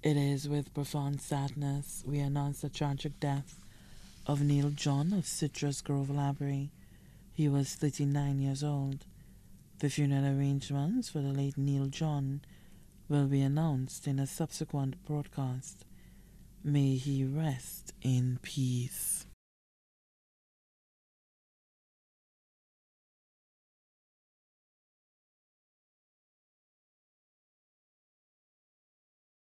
It is with profound sadness we announce the tragic death of Neil John of Citrus Grove Library. He was 39 years old. The funeral arrangements for the late Neil John will be announced in a subsequent broadcast. May he rest in peace.